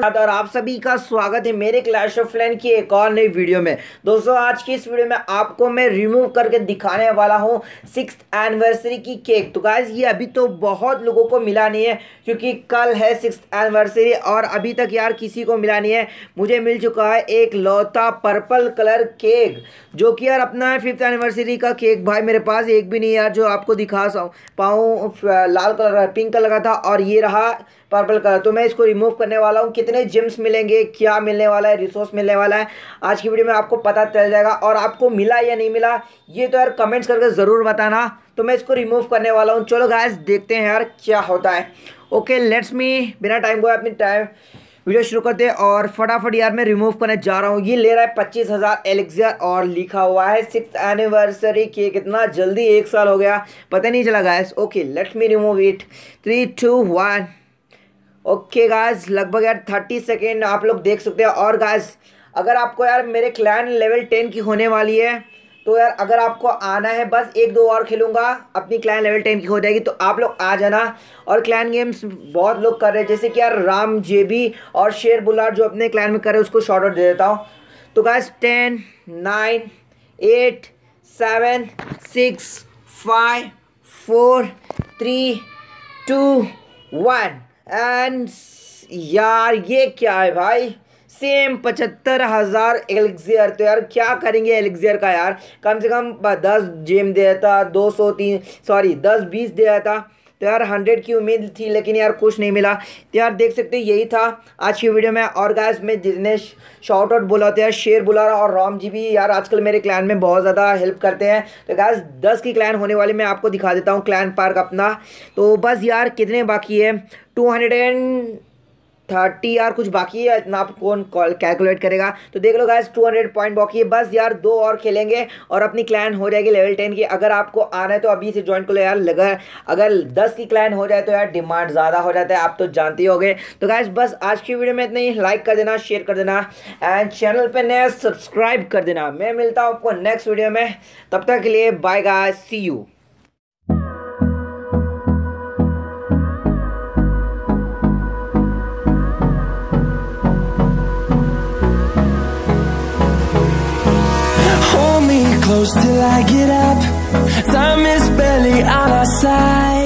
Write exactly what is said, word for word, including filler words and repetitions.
और आप सभी का स्वागत है मेरे क्लैश ऑफ क्लैंस की एक और नई वीडियो में। दोस्तों आज की इस वीडियो में आपको मैं रिमूव करके दिखाने वाला हूं सिक्स्थ एनिवर्सरी की केक। तो गाइस ये अभी तो बहुत लोगों को मिला नहीं है क्योंकि कल है सिक्स्थ एनिवर्सरी और अभी तक यार किसी को मिला नहीं है। मुझे मिल चुका है एक लौता पर्पल कलर केक जो कि यार अपना है फिफ्थ एनिवर्सरी का केक। भाई मेरे पास एक भी नहीं यार जो आपको दिखा पाऊँ। लाल कलर पिंक कलर का था और ये रहा पर्पल कलर। तो मैं इसको रिमूव करने वाला हूँ। कितने जेम्स मिलेंगे, क्या मिलने वाला है, रिसोर्स मिलने वाला है, आज की वीडियो में आपको पता चल जाएगा। और आपको मिला या नहीं मिला ये तो यार कमेंट्स करके ज़रूर बताना। तो मैं इसको रिमूव करने वाला हूँ। चलो गाइस देखते हैं यार क्या होता है। ओके लेट्स मी बिना टाइम को अपनी टाइम वीडियो शुरू करते हैं और फटाफट यार मैं रिमूव करने जा रहा हूँ। ये ले रहा है पच्चीस हज़ार एलिक्सियर और लिखा हुआ है सिक्स्थ एनिवर्सरी केक। कितना जल्दी एक साल हो गया पता नहीं चला guys. Okay let's me remove it. Three two one. Okay guys लगभग यार थर्टी सेकेंड आप लोग देख सकते हैं। और गाइस अगर आपको यार मेरे क्लैन लेवल टेन की होने वाली है तो यार अगर आपको आना है बस एक दो और खेलूंगा अपनी क्लैन लेवल टेन की हो जाएगी। तो आप लोग आ जाना। और क्लैन गेम्स बहुत लोग कर रहे हैं जैसे कि यार राम जेबी और शेर बुलार जो अपने क्लैन में कर रहे हैं उसको शॉर्ट आउट दे देता हूँ। तो guys ten nine eight seven six five four three two one. And यार ये क्या है भाई, सेम पचहत्तर हज़ार एलिक्सियर। तो यार क्या करेंगे एलिक्सियर का यार, कम से कम दस जेम दे देता, दो सौ तीन सॉरी दस बीस दे देता तो यार हंड्रेड की उम्मीद थी लेकिन यार कुछ नहीं मिला। तो यार देख सकते हैं यही था आज की वीडियो में। और गाइस मैं जितने शॉर्ट आउट बोला होते हैं शेर बुलार और राम जी भी यार आजकल मेरे क्लैन में बहुत ज़्यादा हेल्प करते हैं। तो गाइस दस की क्लैन होने वाली मैं आपको दिखा देता हूँ क्लैन पार्क अपना। तो बस यार कितने बाकी है, टू हंड्रेड एंड थर्टी यार कुछ बाकी है, इतना आप कौन कैलकुलेट करेगा। तो देख लो गाइस टू हंड्रेड पॉइंट बाकी है। बस यार दो और खेलेंगे और अपनी क्लैन हो जाएगी लेवल टेन की। अगर आपको आना है तो अभी से ज्वाइन कर लो यार। अगर अगर दस की क्लैन हो जाए तो यार डिमांड ज़्यादा हो जाता है, आप तो जानते ही होंगे। तो गाइस बस आज की वीडियो में इतना ही। लाइक कर देना, शेयर कर देना एंड चैनल पर नया सब्सक्राइब कर देना। मैं मिलता हूँ आपको नेक्स्ट वीडियो में, तब तक के लिए bye guys, see you. Close till I get up. Time is barely on our side.